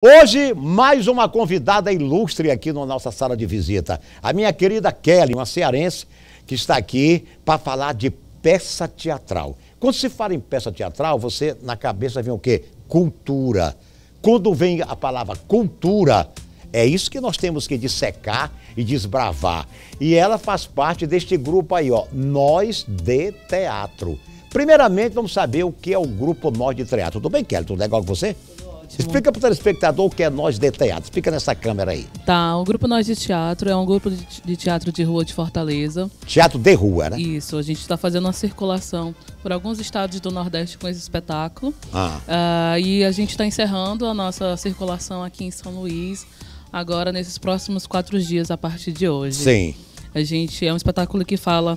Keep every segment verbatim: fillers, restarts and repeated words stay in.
Hoje, mais uma convidada ilustre aqui na nossa sala de visita. A minha querida Kelly, uma cearense, que está aqui para falar de peça teatral. Quando se fala em peça teatral, você na cabeça vem o quê? Cultura. Quando vem a palavra cultura, é isso que nós temos que dissecar e desbravar. E ela faz parte deste grupo aí, ó, Nós de Teatro. Primeiramente, vamos saber o que é o grupo Nós de Teatro. Tudo bem, Kelly? Tudo legal com você? Explica para o telespectador o que é Nós de Teatro. Explica nessa câmera aí. Tá, o Grupo Nós de Teatro é um grupo de teatro de rua de Fortaleza. Teatro de rua, né? Isso, a gente está fazendo uma circulação por alguns estados do Nordeste com esse espetáculo. Ah. Uh, e a gente está encerrando a nossa circulação aqui em São Luís, agora nesses próximos quatro dias a partir de hoje. Sim. A gente é um espetáculo que fala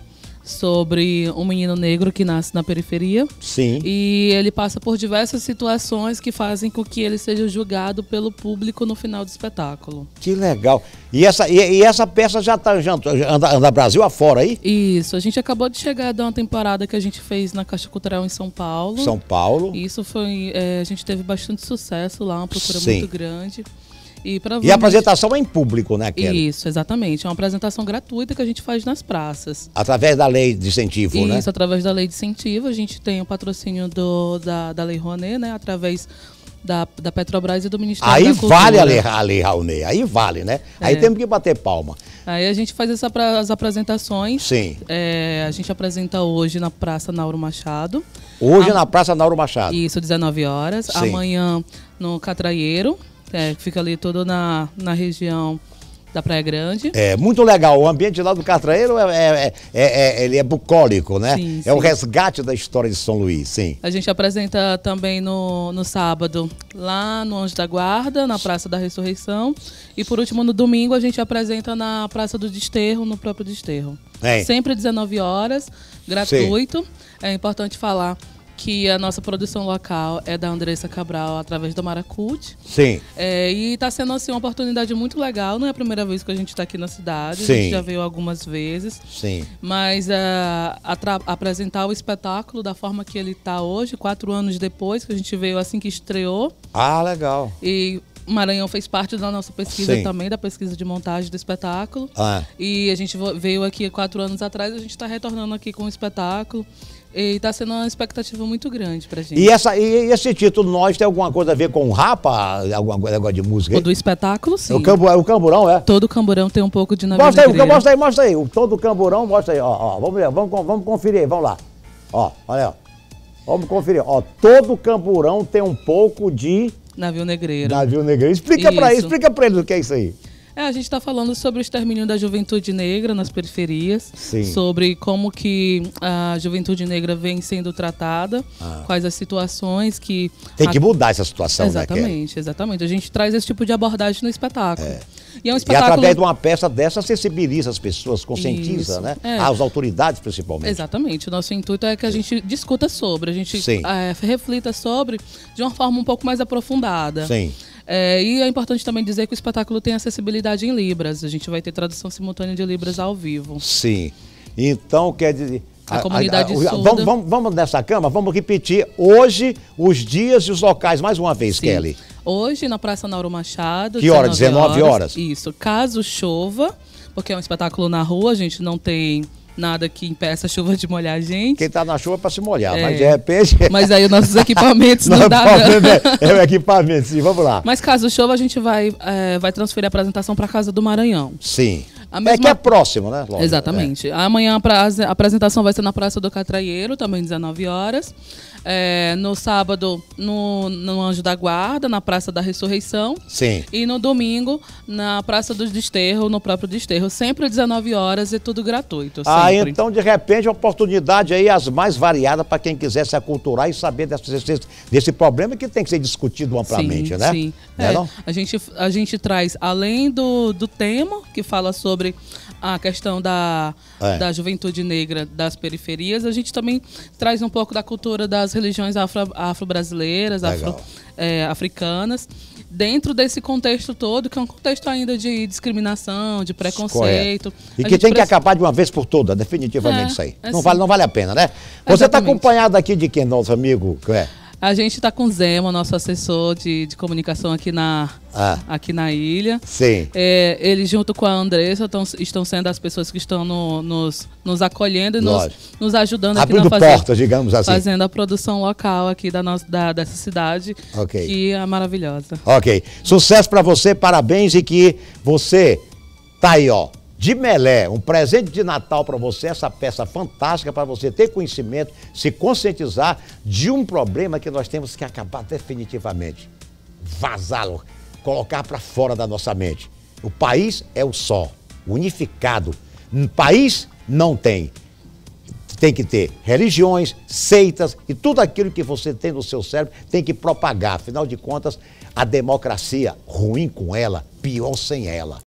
sobre um menino negro que nasce na periferia. Sim. E ele passa por diversas situações que fazem com que ele seja julgado pelo público no final do espetáculo. Que legal. E essa, e, e essa peça já está já anda, anda Brasil afora aí? Isso. A gente acabou de chegar de uma temporada que a gente fez na Caixa Cultural em São Paulo. São Paulo. E isso foi... É, a gente teve bastante sucesso lá, uma procura Sim. muito grande. E, e a apresentação é em público, né, Kelly? Isso, exatamente. É uma apresentação gratuita que a gente faz nas praças. Através da lei de incentivo, Isso, né? Isso, através da lei de incentivo. A gente tem o patrocínio do, da, da Lei Rouanet, né? Através da, da Petrobras e do Ministério aí da Cultura. Aí vale a lei, a lei Rouanet, aí vale, né? É. Aí temos que bater palma. Aí a gente faz essa, as apresentações. Sim. É, a gente apresenta hoje na Praça Nauro Machado. Hoje a, na Praça Nauro Machado. Isso, dezenove horas. Sim. Amanhã no Catraieiro. É, fica ali todo na, na região da Praia Grande. É, muito legal. O ambiente lá do Catraieiro, é, é, é, é, ele é bucólico, né? Sim, é sim. o resgate da história de São Luís, sim. A gente apresenta também no, no sábado, lá no Anjo da Guarda, na Praça da Ressurreição. E por último, no domingo, a gente apresenta na Praça do Desterro, no próprio Desterro. É. Sempre dezenove horas, gratuito. Sim. É importante falar que a nossa produção local é da Andressa Cabral, através do Maracute. Sim. É, e está sendo assim, uma oportunidade muito legal. Não é a primeira vez que a gente está aqui na cidade. Sim. A gente já veio algumas vezes. Sim. Mas uh, apresentar o espetáculo da forma que ele está hoje, quatro anos depois, que a gente veio assim que estreou. Ah, legal. E o Maranhão fez parte da nossa pesquisa. Sim. Também, da pesquisa de montagem do espetáculo. Ah. E a gente veio aqui quatro anos atrás, a gente está retornando aqui com o espetáculo. E está sendo uma expectativa muito grande pra gente. E, essa, e esse título Nós tem alguma coisa a ver com o rapa? Alguma coisa de música? O do espetáculo, sim. O, cambu, o camburão, é? Todo camburão tem um pouco de navio mostra aí, negreiro. mostra aí, mostra aí. O todo camburão, mostra aí. Ó, ó, vamos ver, vamos, vamos conferir aí, vamos lá. Ó, olha aí, ó. Vamos conferir. Ó, todo camburão tem um pouco de... Navio negreiro. Navio negreiro. Explica pra ele, explica pra ele o que é isso aí. É, a gente está falando sobre o extermínio da juventude negra nas periferias, Sim. Sobre como que a juventude negra vem sendo tratada, ah. Quais as situações que... Tem que mudar essa situação, exatamente, né, Kelly? Exatamente, a gente traz esse tipo de abordagem no espetáculo. É. E, é um espetáculo... e através de uma peça dessa, sensibiliza as pessoas, conscientiza, Isso. né? É. As autoridades, principalmente. Exatamente, o nosso intuito é que a gente discuta sobre, a gente é, reflita sobre de uma forma um pouco mais aprofundada. Sim. É, e é importante também dizer que o espetáculo tem acessibilidade em Libras. A gente vai ter tradução simultânea de Libras ao vivo. Sim. Então, quer dizer... A, a comunidade a, a, surda... Vamos, vamos, vamos nessa cama, vamos repetir hoje os dias e os locais mais uma vez, Sim. Kelly. Hoje, na Praça Nauro Machado. Que hora? dezenove horas? Isso. Caso chova, porque é um espetáculo na rua, a gente não tem... nada que impeça a chuva de molhar a gente. Quem tá na chuva é para se molhar, é. mas de repente... Mas aí os nossos equipamentos não, não dá, É o equipamento, sim, vamos lá. Mas caso chova, a gente vai, é, vai transferir a apresentação para a Casa do Maranhão. Sim. A mesma... É que é próximo, né? Lógico. Exatamente. É. Amanhã a apresentação vai ser na Praça do Catraieiro, também dezenove horas. É, no sábado, no, no Anjo da Guarda, na Praça da Ressurreição. Sim. E no domingo, na Praça do Desterro, no próprio Desterro. Sempre dezenove horas e tudo gratuito. Ah, sempre. Então, de repente, oportunidade aí as mais variadas para quem quiser se aculturar e saber desse, desse problema que tem que ser discutido amplamente, sim, né? Sim, é, é, a, gente, a gente traz, além do, do tema, que fala sobre a questão da, é. da juventude negra das periferias, a gente também traz um pouco da cultura das religiões afro, afro-brasileiras, afro, é, africanas, dentro desse contexto todo, que é um contexto ainda de discriminação, de preconceito. Correto. E que tem que acabar de uma vez por todas, definitivamente, é, isso aí. É não, assim. vale, não vale a pena, né? Você está acompanhado aqui de quem, nosso amigo? É? A gente está com o Zema, nosso assessor de, de comunicação aqui na, ah. aqui na ilha. Sim. É, ele, junto com a Andressa, tão, estão sendo as pessoas que estão no, nos, nos acolhendo e nos, nos ajudando aqui Abrindo na fazenda, portas, digamos assim. Fazendo a produção local aqui da, nossa, da, dessa cidade, okay. que é maravilhosa. Ok. Sucesso para você, parabéns, e que você tá aí, ó. De Melé, um presente de Natal para você, essa peça fantástica para você ter conhecimento, se conscientizar de um problema que nós temos que acabar definitivamente. Vazá-lo, colocar para fora da nossa mente. O país é o só, unificado. Um país não tem. Tem que ter religiões, seitas e tudo aquilo que você tem no seu cérebro tem que propagar. Afinal de contas, a democracia, ruim com ela, pior sem ela.